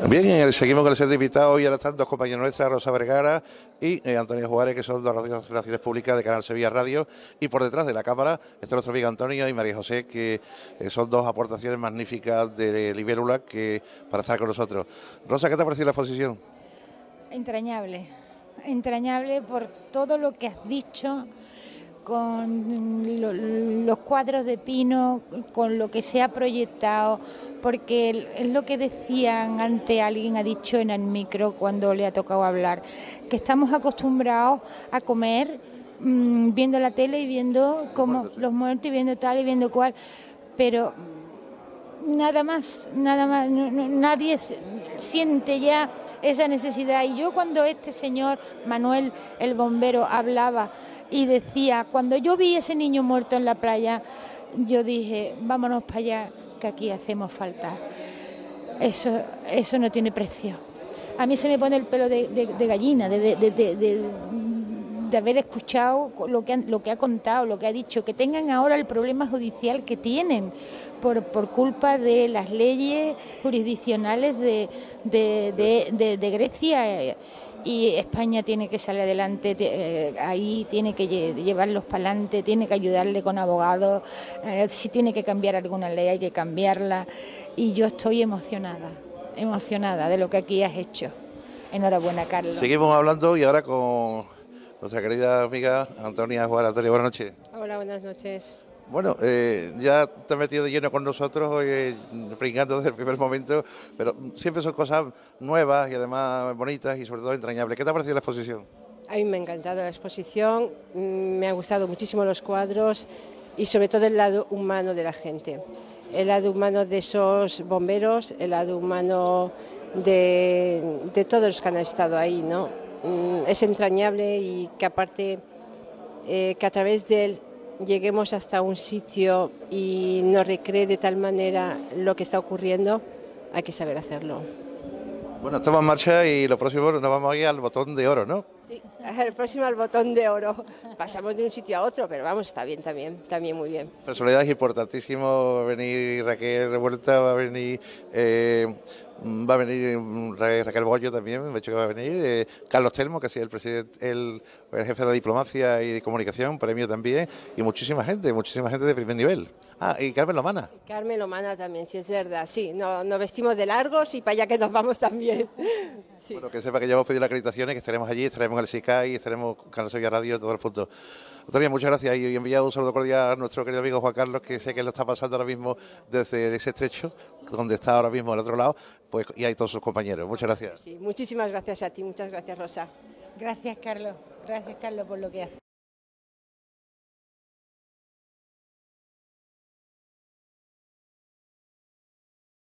Bien, seguimos con el set de invitados y ahora están dos compañeras nuestras, Rosa Vergara y Antonio Juárez, que son dos relaciones públicas de Canal Sevilla Radio, y por detrás de la cámara está nuestro amigo Antonio y María José, que son dos aportaciones magníficas de Libélula que para estar con nosotros. Rosa, ¿qué te ha parecido la exposición? Entrañable, entrañable por todo lo que has dicho, con los cuadros de Pino, con lo que se ha proyectado, porque es lo que decían antes, alguien ha dicho en el micro cuando le ha tocado hablar, que estamos acostumbrados a comer viendo la tele y viendo cómo los muertos y viendo tal y viendo cual, pero nada más, nadie siente ya esa necesidad. Y yo cuando este señor Manuel, el bombero, hablaba y decía, cuando yo vi ese niño muerto en la playa, yo dije, vámonos para allá, que aquí hacemos falta. Eso no tiene precio. A mí se me pone el pelo de gallina, de haber escuchado lo que ha contado, lo que ha dicho, que tengan ahora el problema judicial que tienen por culpa de las leyes jurisdiccionales de Grecia. Y España tiene que salir adelante, ahí tiene que llevarlos para adelante, tiene que ayudarle con abogados, si tiene que cambiar alguna ley hay que cambiarla. Y yo estoy emocionada de lo que aquí has hecho. Enhorabuena, Carlos. Seguimos hablando y ahora con nuestra querida amiga Antonia Juárez. Antonia, buenas noches. Hola, buenas noches. Bueno, ya te has metido de lleno con nosotros hoy, brincando desde el primer momento, pero siempre son cosas nuevas y además bonitas y sobre todo entrañables. ¿Qué te ha parecido la exposición? A mí me ha encantado la exposición, me han gustado muchísimo los cuadros y sobre todo el lado humano de la gente. El lado humano de esos bomberos, el lado humano de todos los que han estado ahí, ¿no? Es entrañable y que aparte que a través de él lleguemos hasta un sitio y nos recree de tal manera lo que está ocurriendo, hay que saber hacerlo. Bueno, estamos en marcha y lo próximo nos vamos a ir al Botón de Oro, ¿no? Sí, el próximo al Botón de Oro. Pasamos de un sitio a otro, pero vamos, está bien también muy bien. Personalidades importantísimas, va a venir Raquel Revuelta, va a venir Raquel Bollo también, me ha dicho que va a venir, Carlos Telmo, que ha sido el presidente, el jefe de diplomacia y de comunicación, premio también, y muchísima gente de primer nivel. Ah, y Carmen Lomana. Carmen Lomana también, sí es verdad, sí, nos vestimos de largos y para allá que nos vamos también. Sí. Bueno, que sepa que ya hemos pedido las acreditaciones, que estaremos allí, estaremos en el SICAI, estaremos con Canal Sevilla Radio, todos los puntos. Antonio, muchas gracias y enviado un saludo cordial a nuestro querido amigo Juan Carlos, que sé que lo está pasando ahora mismo desde ese estrecho, donde está ahora mismo al otro lado, pues y hay todos sus compañeros. Muchas gracias. Sí, muchísimas gracias a ti, muchas gracias, Rosa. Gracias, Carlos, por lo que haces.